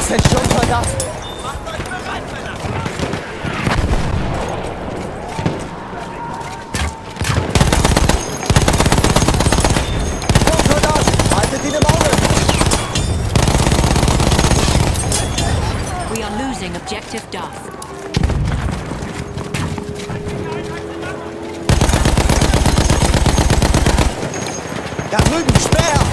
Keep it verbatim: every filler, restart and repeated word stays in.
sind schon da. Macht euch bereit, Männer! Kommt Soldat! Haltet ihn im Auge! We are losing objective Duff. Da drüben, Speer!